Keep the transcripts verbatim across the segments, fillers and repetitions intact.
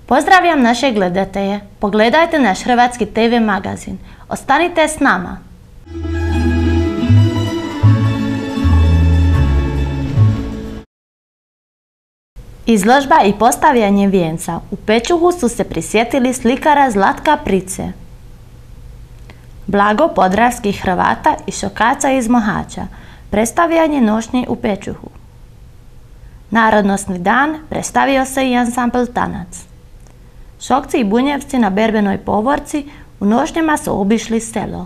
Pozdravljam naše gledatelje. Pogledajte naš hrvatski te ve magazin. Ostanite s nama. Izložba i postavljanje vijenca. U Pečuhu su se prisjetili slikara Zlatka Price. Blago podravskih Hrvata i šokaca iz Mohača. Predstavljanje nošnji u Pečuhu. Narodnosni dan predstavio se i ansambl Tanac. Šokci i bunjevci na berbenoj povorci u nošnjama su obišli selo.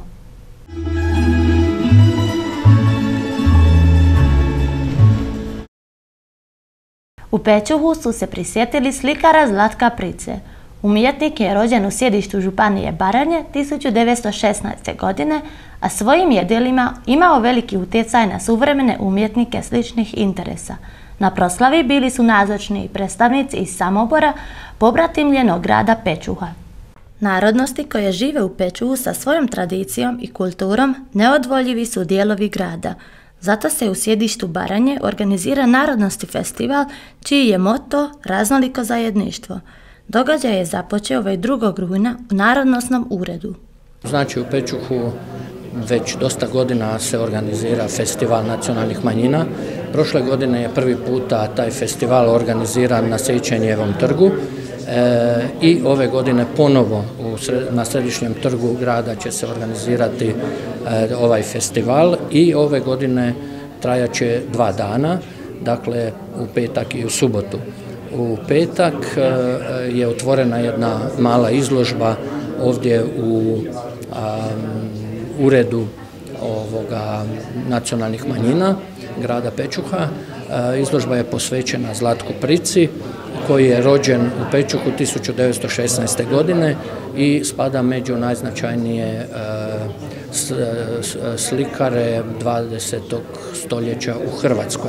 U Pečuhu su se prisjetili slikara Zlatka Price. Umjetnik je rođen u sjedištu Županije Baranje tisuću devetsto šesnaeste. godine, a svojim je djelima imao veliki utjecaj na suvremene umjetnike sličnih interesa. Na proslavi bili su nazočni i predstavnici iz Samobora, pobratimljenog grada Pečuha. Narodnosti koje žive u Pečuhu sa svojom tradicijom i kulturom neodvoljivi su dijelovi grada. Zato se u sjedištu Baranje organizira Narodnosti festival, čiji je moto raznoliko zajedništvo. Događaj je započeo ovaj drugog rujna u Narodnosnom uredu. Znači u Pečuhu već dosta godina se organizira festival nacionalnih manjina. Prošle godine je prvi puta taj festival organiziran na Sejčenjevom trgu e, i ove godine ponovo u sred, na središnjem trgu grada će se organizirati e, ovaj festival i ove godine trajaće dva dana, dakle u petak i u subotu. U petak e, je otvorena jedna mala izložba ovdje u a, uredu ovoga nacionalnih manjina grada Pečuha. Izložba je posvećena Zlatku Prici, koji je rođen u Pečuhu tisuću devetsto šesnaeste. godine i spada među najznačajnije slikare dvadesetog stoljeća u Hrvatskoj.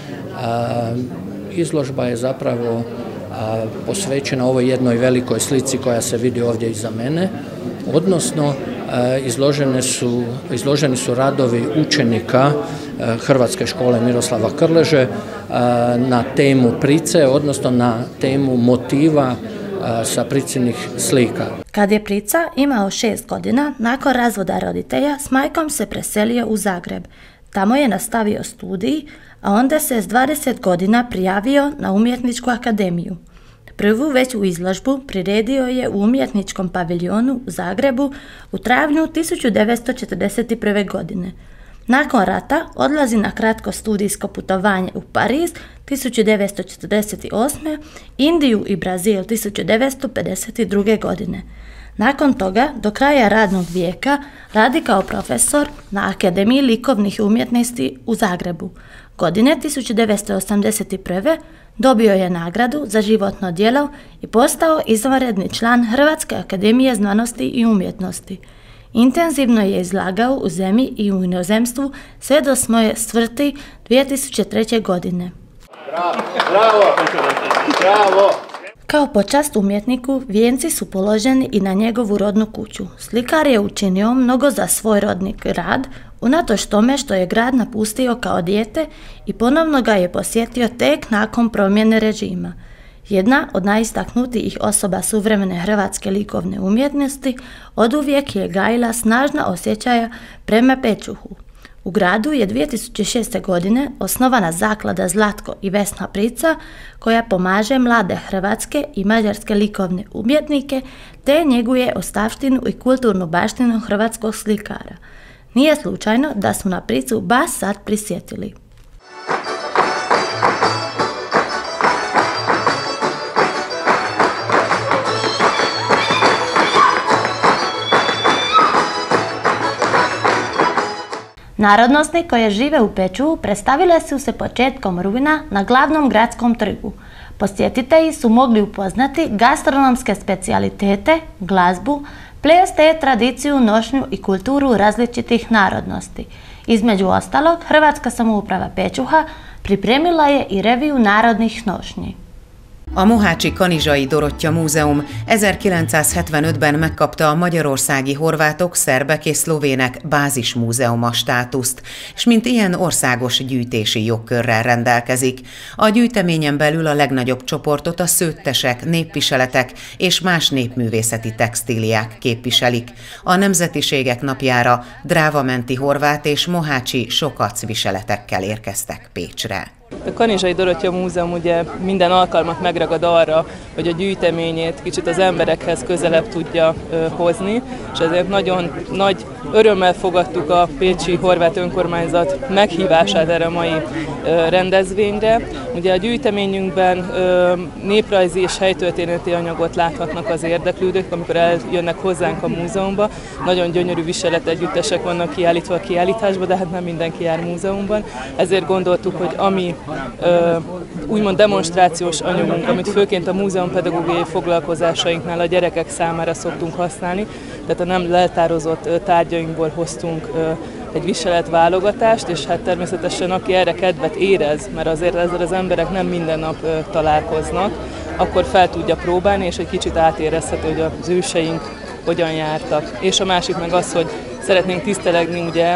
Izložba je zapravo posvećena ovoj jednoj velikoj slici koja se vidi ovdje iza mene, odnosno Izložene su, izloženi su radovi učenika Hrvatske škole Miroslava Krleže na temu Price, odnosno na temu motiva sa Pricinih slika. Kad je Prica imao šest godina, nakon razvoda roditelja, s majkom se preselio u Zagreb. Tamo je nastavio studij, a onda se s dvadeset godina prijavio na Umjetničku akademiju. Prvu veću izložbu priredio je u Umjetničkom paviljonu u Zagrebu u travnju tisuću devetsto četrdeset prve. godine. Nakon rata odlazi na kratko studijsko putovanje u Pariz tisuću devetsto četrdeset osme. Indiju i Brazil tisuću devetsto pedeset druge. godine. Nakon toga, do kraja radnog vijeka, radi kao profesor na Akademiji likovnih umjetnosti u Zagrebu. Godine tisuću devetsto osamdeset prve. dobio je nagradu za životno djelo i postao izvanredni član Hrvatske akademije znanosti i umjetnosti. Intenzivno je izlagao u zemlji i u inozemstvu sve do svoje smrti dvije tisuće treće. godine. Bravo, bravo, bravo. Kao počast umjetniku, vijenci su položeni i na njegovu rodnu kuću. Slikar je učinio mnogo za svoj rodni grad, unatoč tome što je grad napustio kao dijete i ponovno ga je posjetio tek nakon promjene režima. Jedna od najistaknutijih osoba suvremene hrvatske likovne umjetnosti oduvijek je gajila snažna osjećaja prema Pečuhu. U gradu je dvije tisuće šeste. godine osnovana zaklada Zlatko i Vesna Prica, koja pomaže mlade hrvatske i mađarske likovne umjetnike te njeguje ostavštinu i kulturnu baštinu hrvatskog slikara. Nije slučajno da su na Pricu baš sad prisjetili. Narodnosti koje žive u Pečuhu predstavile su se početkom rujna na glavnom gradskom trgu. Posjetitelji su mogli upoznati gastronomske specijalitete, glazbu, ples te tradiciju, nošnju i kulturu različitih narodnosti. Između ostalog, Hrvatska samouprava Pečuha pripremila je i reviju narodnih nošnji. A Mohácsi Kanizsai Dorottya Múzeum ezerkilencszázhetvenötben megkapta a magyarországi horvátok, szerbek és szlovének bázismúzeuma státuszt, és mint ilyen országos gyűjtési jogkörrel rendelkezik. A gyűjteményen belül a legnagyobb csoportot a szőttesek, népviseletek és más népművészeti textíliák képviselik. A Nemzetiségek napjára drávamenti horvát és mohácsi sokac viseletekkel érkeztek Pécsre. A Kanizsai Dorottya Múzeum ugye minden alkalmat megragad arra, hogy a gyűjteményét kicsit az emberekhez közelebb tudja ö, hozni, és ezért nagyon nagy örömmel fogadtuk a pécsi horvát önkormányzat meghívását erre a mai ö, rendezvényre. Ugye a gyűjteményünkben ö, néprajzi és helytörténeti anyagot láthatnak az érdeklődők, amikor eljönnek hozzánk a múzeumba. Nagyon gyönyörű viseletegyüttesek vannak kiállítva a kiállításba, de hát nem mindenki jár múzeumban. Ezért gondoltuk, hogy ami Ö, úgymond demonstrációs anyagunk, amit főként a múzeumpedagógiai foglalkozásainknál a gyerekek számára szoktunk használni, tehát a nem leltározott tárgyainkból hoztunk ö, egy viseletválogatást, és hát természetesen aki erre kedvet érez, mert azért ezzel az emberek nem minden nap ö, találkoznak, akkor fel tudja próbálni, és egy kicsit átérezhető, hogy az őseink hogyan jártak. És a másik meg az, hogy szeretnénk tisztelegni ugye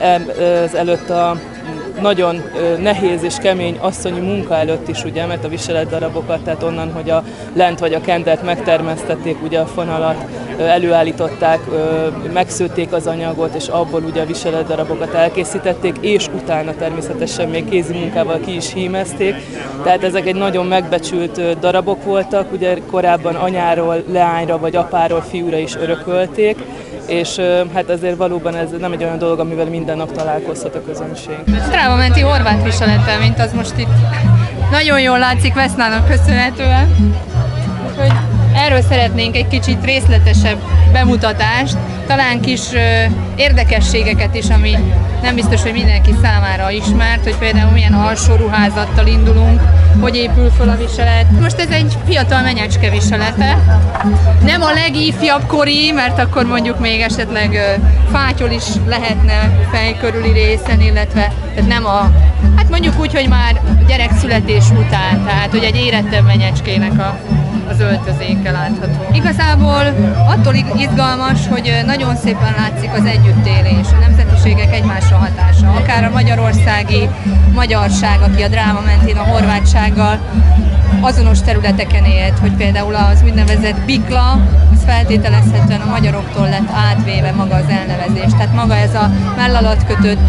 ez előtt a nagyon nehéz és kemény asszonyi munka előtt is, ugye, mert a viseletdarabokat, tehát onnan, hogy a lent vagy a kendert megtermesztették, ugye a fonalat, előállították, megszőtték az anyagot, és abból ugye a viseletdarabokat elkészítették, és utána természetesen még kézi munkával ki is hímezték. Tehát ezek egy nagyon megbecsült darabok voltak, ugye korábban anyáról leányra vagy apáról fiúra is örökölték, és hát azért valóban ez nem egy olyan dolog, amivel minden nap találkozhat a közönség. Drávamenti horvát viselettel, mint az most itt nagyon jól látszik Vesznának köszönhetően. Úgyhogy erről szeretnénk egy kicsit részletesebb bemutatást, talán kis ö, érdekességeket is, ami nem biztos, hogy mindenki számára ismert, hogy például milyen alsó ruházattal indulunk, hogy épül föl a viselet. Most ez egy fiatal menyecske viselete. Nem a legifjabb kori, mert akkor mondjuk még esetleg ö, fátyol is lehetne fej körüli részen, illetve tehát nem a, hát mondjuk úgy, hogy már gyerekszületés után, tehát hogy egy érettebb menyecskének a az öltözéke látható. Igazából attól izgalmas, hogy nagyon szépen látszik az együttélés, a nemzetiségek egymásra hatása. Akár a magyarországi magyarság, aki a dráma mentén a horvátsággal azonos területeken élt, hogy például az úgynevezett bikla, az feltételezhetően a magyaroktól lett átvéve maga az elnevezés. Tehát maga ez a mell alatt kötött,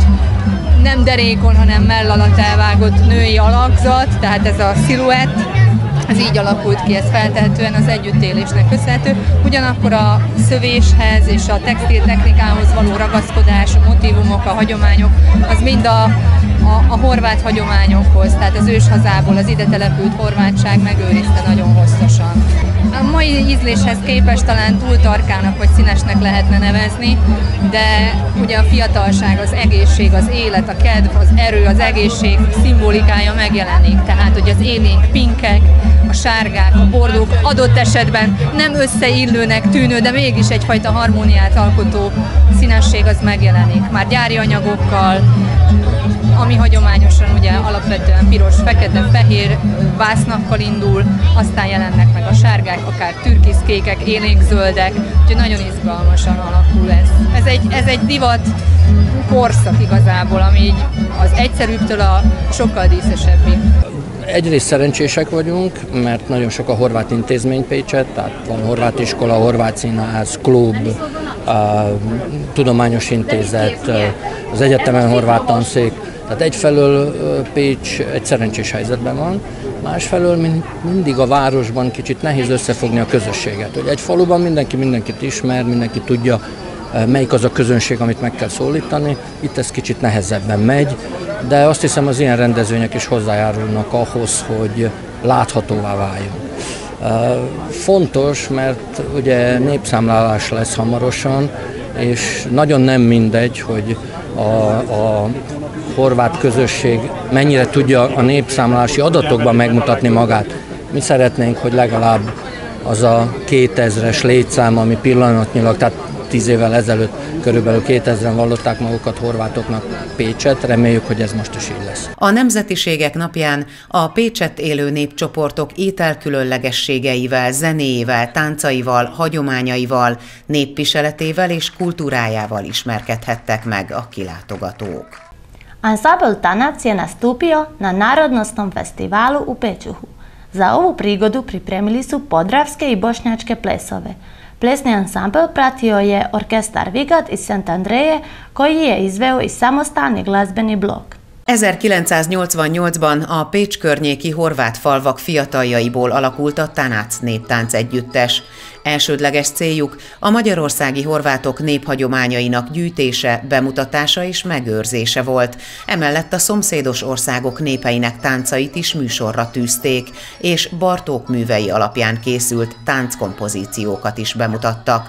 nem derékon, hanem mell alatt elvágott női alakzat, tehát ez a sziluett, ez így alakult ki, ez feltehetően az együttélésnek köszönhető. Ugyanakkor a szövéshez és a textiltechnikához való ragaszkodás, a motívumok, a hagyományok, az mind a, a, a horvát hagyományokhoz, tehát az őshazából az ide települt horvátság megőrizte nagyon hosszasan. A mai ízléshez képest talán túl tarkának vagy színesnek lehetne nevezni, de ugye a fiatalság, az egészség, az élet, a kedv, az erő, az egészség szimbolikája megjelenik. Tehát, hogy az élénk pinkek, a sárgák, a bordók adott esetben nem összeillőnek tűnő, de mégis egyfajta harmóniát alkotó színesség az megjelenik. Már gyári anyagokkal, ami hagyományosan ugye alapvetően piros, fekete, fehér vásznakkal indul, aztán jelennek meg a sárgák, akár türkiszkékek, élénkzöldek, úgyhogy nagyon izgalmasan alakul ez. Ez egy, ez egy divat korszak igazából, ami így az egyszerűbbtől a sokkal díszesebbig. Egyrészt szerencsések vagyunk, mert nagyon sok a horvát intézmény Pécset, tehát van horvát iskola, horvát színház, klub, a tudományos intézet, az egyetemen horvát tanszék. Tehát egyfelől Pécs egy szerencsés helyzetben van, másfelől mindig a városban kicsit nehéz összefogni a közösséget. Hogy egy faluban mindenki mindenkit ismer, mindenki tudja, melyik az a közönség, amit meg kell szólítani. Itt ez kicsit nehezebben megy, de azt hiszem az ilyen rendezvények is hozzájárulnak ahhoz, hogy láthatóvá váljon. Fontos, mert ugye népszámlálás lesz hamarosan, és nagyon nem mindegy, hogy a, a horvát közösség mennyire tudja a népszámlálási adatokban megmutatni magát. Mi szeretnénk, hogy legalább az a kétezres létszám, ami pillanatnyilag, tehát tíz évvel ezelőtt körülbelül kétezren vallották magukat horvátoknak Pécset, reméljük, hogy ez most is így lesz. A Nemzetiségek napján a Pécsett élő népcsoportok ételkülönlegességeivel, zenéjével, táncaival, hagyományaival, népviseletével és kultúrájával ismerkedhettek meg a kilátogatók. Ansambl Tanac je nastupio na Narodnostnom festivalu u Pečuhu. Za ovu prigodu pripremili su podravske i bošnjačke plesove. Plesni ansambl pratio je orkestar Vigat iz Szent Andreje, koji je izveo i samostalni glazbeni blok. ezerkilencszáznyolcvannyolcban a Pécs környéki horvát falvak fiataljaiból alakult a Tanac néptánc együttes. Elsődleges céljuk a magyarországi horvátok néphagyományainak gyűjtése, bemutatása és megőrzése volt. Emellett a szomszédos országok népeinek táncait is műsorra tűzték, és Bartók művei alapján készült tánckompozíciókat is bemutattak.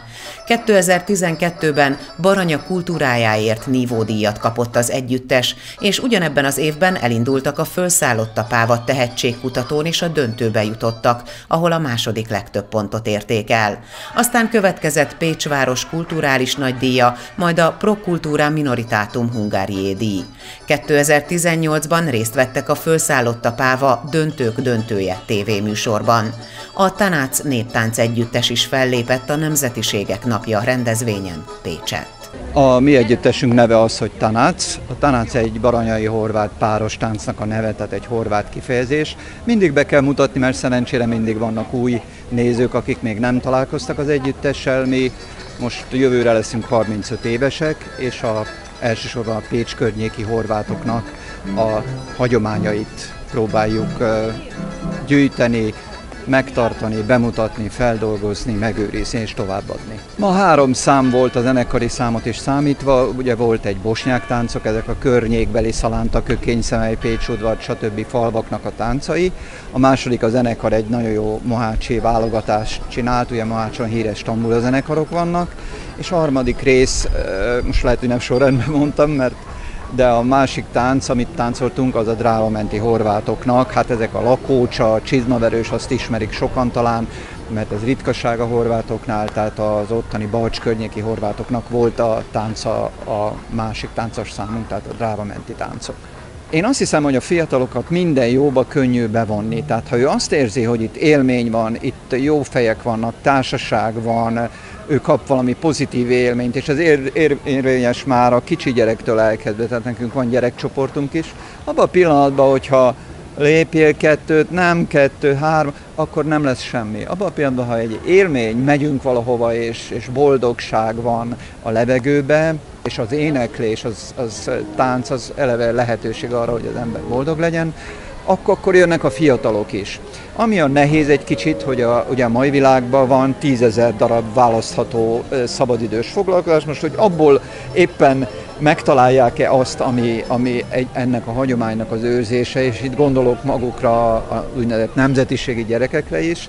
kétezer-tizenkettőben Baranya kultúrájáért nívódíjat kapott az együttes, és ugyanebben az évben elindultak a Fölszállott a Páva tehetségkutatón, és a döntőbe jutottak, ahol a második legtöbb pontot érték el. Aztán következett Pécs város kulturális nagydíja, majd a Pro Cultura Minoritatum Hungariae díj. kétezer-tizennyolcban részt vettek a Fölszállott a Páva Döntők döntője tévéműsorban. A Tanac néptánc együttes is fellépett a Nemzetiségek napja rendezvényen Pécsett. A mi együttesünk neve az, hogy Tanac. A Tanac egy baranyai horvát páros táncnak a neve, tehát egy horvát kifejezés. Mindig be kell mutatni, mert szerencsére mindig vannak új nézők, akik még nem találkoztak az együttessel. Mi most jövőre leszünk harmincöt évesek, és a, elsősorban a Pécs környéki horvátoknak a hagyományait próbáljuk uh, gyűjteni, megtartani, bemutatni, feldolgozni, megőrizni és továbbadni. Ma három szám volt a zenekari számot is számítva, ugye volt egy bosnyák táncok, ezek a környékbeli Szalánta, Kökény-Szemely, Pécs-udvar, stb. Falvaknak a táncai. A második a zenekar egy nagyon jó mohácsi válogatást csinált, ugye Mohácson híres tambura zenekarok vannak, és a harmadik rész, most lehet, hogy nem sorrendben mondtam, mert de a másik tánc, amit táncoltunk, az a drávamenti horvátoknak. Hát ezek a lakócsa, csizmaverős, azt ismerik sokan talán, mert ez ritkaság a horvátoknál, tehát az ottani Balcs környéki horvátoknak volt a tánca, a másik táncos számunk, tehát a drávamenti táncok. Én azt hiszem, hogy a fiatalokat minden jóba könnyű bevonni, tehát ha ő azt érzi, hogy itt élmény van, itt jó fejek vannak, társaság van, ő kap valami pozitív élményt, és ez ér, ér, érvényes már a kicsi gyerektől elkezdve, tehát nekünk van gyerekcsoportunk is. Abban a pillanatban, hogyha lépjél kettőt, nem kettő, három, akkor nem lesz semmi. Abban a pillanatban, ha egy élmény, megyünk valahova, és, és boldogság van a levegőben, és az éneklés, az, az tánc, az eleve lehetőség arra, hogy az ember boldog legyen, akkor, akkor jönnek a fiatalok is. Ami a nehéz egy kicsit, hogy a, ugye a mai világban van tízezer darab választható szabadidős foglalkozás, most hogy abból éppen megtalálják-e azt, ami, ami egy, ennek a hagyománynak az őrzése, és itt gondolok magukra a úgynevezett nemzetiségi gyerekekre is,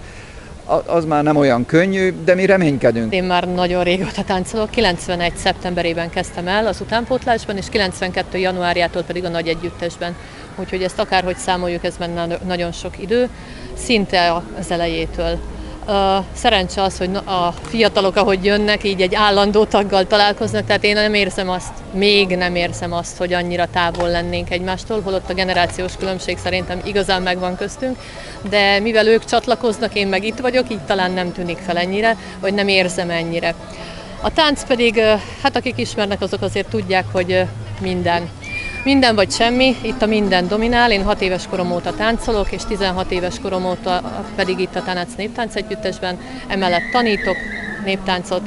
az már nem olyan könnyű, de mi reménykedünk. Én már nagyon régóta táncolok, kilencvenegy szeptemberében kezdtem el az utánpótlásban, és kilencvenkettő januárjától pedig a nagy együttesben. Úgyhogy ezt akárhogy számoljuk, ez benne nagyon sok idő, szinte az elejétől. Szerencse az, hogy a fiatalok, ahogy jönnek, így egy állandó taggal találkoznak, tehát én nem érzem azt, még nem érzem azt, hogy annyira távol lennénk egymástól, holott a generációs különbség szerintem igazán megvan köztünk, de mivel ők csatlakoznak, én meg itt vagyok, így talán nem tűnik fel ennyire, vagy nem érzem ennyire. A tánc pedig, hát akik ismernek, azok azért tudják, hogy minden. Minden vagy semmi, itt a minden dominál, én hat éves korom óta táncolok, és tizenhat éves korom óta pedig itt a Tanac néptánc együttesben, emellett tanítok néptáncot.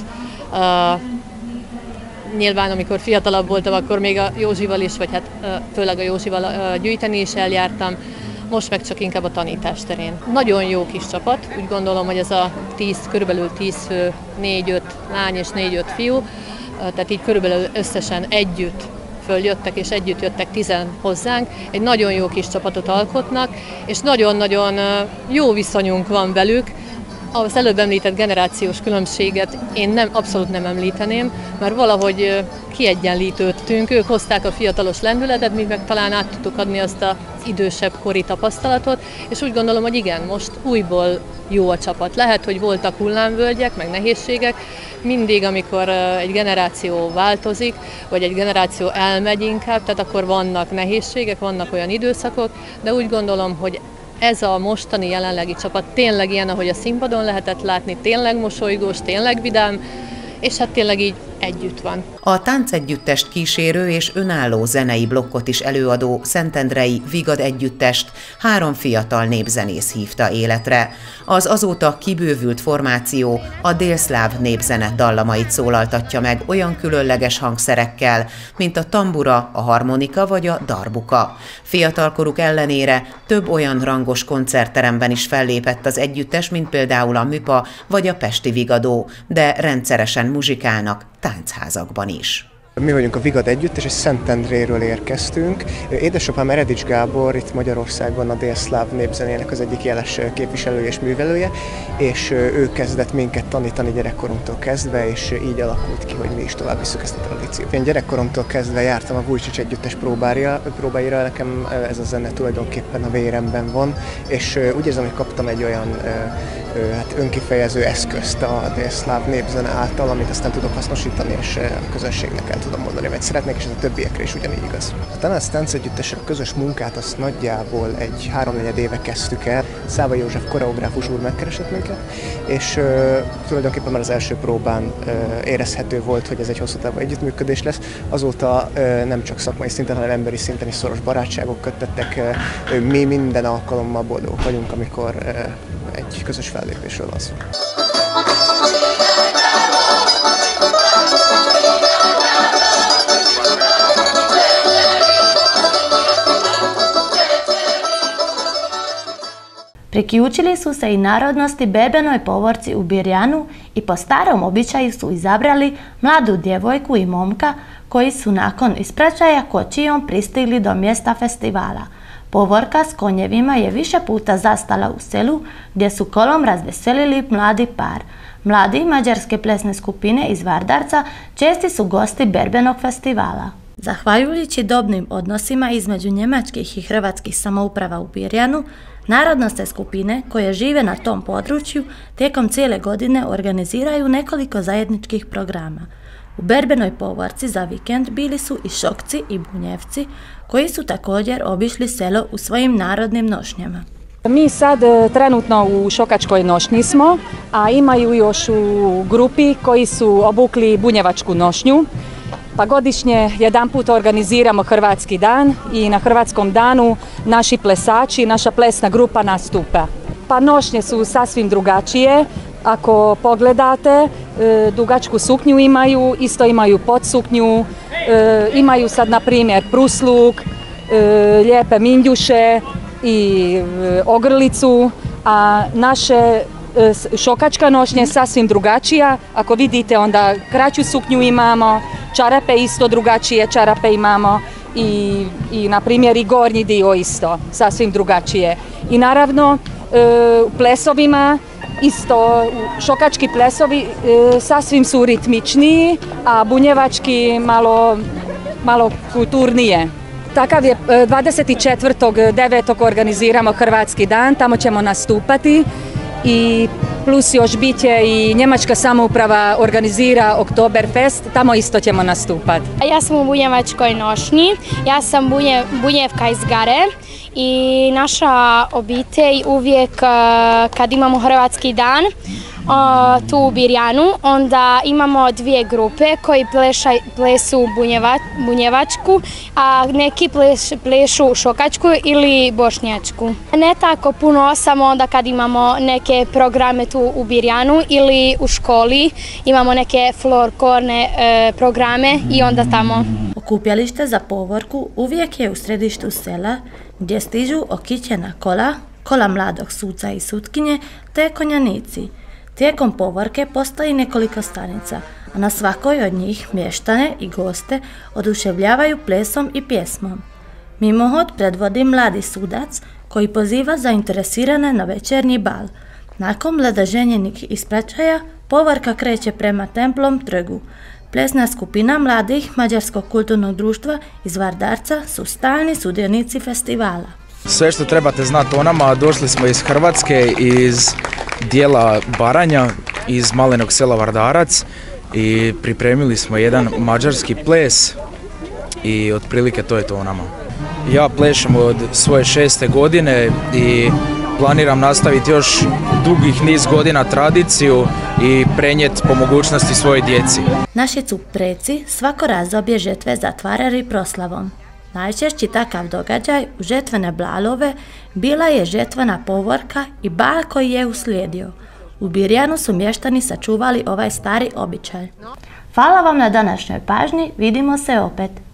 Uh, nyilván, amikor fiatalabb voltam, akkor még a Józsival is, vagy hát uh, főleg a Józsival uh, gyűjteni is eljártam, most meg csak inkább a tanítás terén. Nagyon jó kis csapat, úgy gondolom, hogy ez a tíz, körülbelül tíz fő, négy-öt lány és négy-öt fiú, uh, tehát így körülbelül összesen együtt följöttek, és együtt jöttek tizen hozzánk, egy nagyon jó kis csapatot alkotnak, és nagyon-nagyon jó viszonyunk van velük, Az előbb említett generációs különbséget én nem, abszolút nem említeném, mert valahogy kiegyenlítődtünk, ők hozták a fiatalos lendületet, mi meg talán át tudtuk adni azt az idősebb kori tapasztalatot, és úgy gondolom, hogy igen, most újból jó a csapat. Lehet, hogy voltak hullámvölgyek, meg nehézségek, mindig, amikor egy generáció változik, vagy egy generáció elmegy inkább, tehát akkor vannak nehézségek, vannak olyan időszakok, de úgy gondolom, hogy ez a mostani jelenlegi csapat tényleg ilyen, ahogy a színpadon lehetett látni, tényleg mosolygós, tényleg vidám, és hát tényleg így együtt van. A táncegyüttest kísérő és önálló zenei blokkot is előadó szentendrei Vigad együttest három fiatal népzenész hívta életre. Az azóta kibővült formáció a délszláv népzene dallamait szólaltatja meg olyan különleges hangszerekkel, mint a tambura, a harmonika vagy a darbuka. Fiatalkoruk ellenére több olyan rangos koncertteremben is fellépett az együttes, mint például a Műpa vagy a Pesti Vigadó, de rendszeresen muzsikálnak táncházakban is. Mi vagyunk a Vigad együttes, és Szentendréről érkeztünk. Édesapám Eredics Gábor itt Magyarországon a délszláv népzenének az egyik jeles képviselője és művelője, és ő kezdett minket tanítani gyerekkorunktól kezdve, és így alakult ki, hogy mi is tovább visszük ezt a tradíciót. Én gyerekkoromtól kezdve jártam a Vujcsics együttes próbáira, próbáira, nekem ez a zene tulajdonképpen a véremben van, és úgy érzem, hogy kaptam egy olyan hát önkifejező eszközt a délszláv népzene által, amit aztán tudok hasznosítani, és a közönségnek el tudom mondani, vagy szeretnék, és ez a többiekre is ugyanígy igaz. A Tanác Táncegyüttessel a közös munkát azt nagyjából egy háromnegyed éve kezdtük el. Szávai József koreográfus úr megkeresett minket, és uh, tulajdonképpen már az első próbán uh, érezhető volt, hogy ez egy hosszú távú együttműködés lesz. Azóta uh, nem csak szakmai szinten, hanem emberi szinten is szoros barátságok köttettek. Uh, mi minden alkalommal boldogok vagyunk, amikor uh, egy közös fellépésről van szó. Priključili su se i narodnosti berbenoj povorci u Birjanu i po starom običaju su izabrali mladu djevojku i momka koji su nakon ispraćaja kočijom pristigli do mjesta festivala. Povorka s konjevima je više puta zastala u selu gdje su kolom razveselili mladi par. Mladi mađarske plesne skupine iz Vardarca česti su gosti berbenog festivala. Zahvaljujući dobnim odnosima između njemačkih i hrvatskih samouprava u Birjanu, narodnosne skupine koje žive na tom području tijekom cijele godine organiziraju nekoliko zajedničkih programa. U berbenoj povorci za vikend bili su i Šokci i Bunjevci, koji su također obišli selo u svojim narodnim nošnjama. Mi sad trenutno u šokačkoj nošnji smo, a imaju još u grupi koji su obukli bunjevačku nošnju. Pa godišnje jedan put organiziramo Hrvatski dan i na Hrvatskom danu naši plesači, naša plesna grupa nastupa. Pa nošnje su sasvim drugačije. Ako pogledate, dugačku suknju imaju, isto imaju podsuknju, imaju sad na primjer prusluk, lijepe minđuše i ogrlicu, a naše šokačka nošnja je sasvim drugačija. Ako vidite, onda kraću suknju imamo, čarape isto drugačije, čarape imamo i, i na primjer i gornji dio isto, sasvim drugačije. I naravno u plesovima isto, šokački plesovi e, sasvim su ritmičniji, a bunjevački malo, malo kulturnije. Takav je dvadeset četvrtog devetog organiziramo Hrvatski dan, tamo ćemo nastupati i plus još bit će i njemačka samouprava organizira Oktoberfest, tamo isto ćemo nastupati. Ja sam u bunjevačkoj nošnji, ja sam bunje, bunjevka iz Gare i naša obitelj uvijek kad imamo Hrvatski dan tu u Birjanu, onda imamo dvije grupe koji pleša, plesu bunjeva, bunjevačku, a neki pleš, plešu šokačku ili bošnjačku. Ne tako puno, samo onda kad imamo neke programe tu u Birjanu ili u školi, imamo neke folklorne e, programe i onda tamo. Okupljalište za povorku uvijek je u središtu sela gdje stižu okićena kola, kola mladog suca i sutkinje te konjanici. Tijekom povorke postoji nekoliko stanica, a na svakoj od njih mještane i goste oduševljavaju plesom i pjesmom. Mimohod predvodi mladi sudac koji poziva zainteresirane na večernji bal. Nakon ledaženjenih ispraćaja, povorka kreće prema Templom trgu. Plesna skupina mladih Mađarskog kulturnog društva iz Vardarca su stalni sudionici festivala. Sve što trebate znati o nama, došli smo iz Hrvatske, iz dijela Baranja, iz malenog sela Vardarac i pripremili smo jedan mađarski ples i otprilike to je to o nama. Ja plešem od svoje šeste godine i planiram nastaviti još dugih niz godina tradiciju i prenijeti po mogućnosti svojoj djeci. Naši su preci svako razdoblje žetve zatvarali proslavom. Najčešći takav događaj u žetvene blalove bila je žetvena povorka i bal koji je uslijedio. U Birjanu su mještani sačuvali ovaj stari običaj. Hvala vam na današnjoj pažnji, vidimo se opet.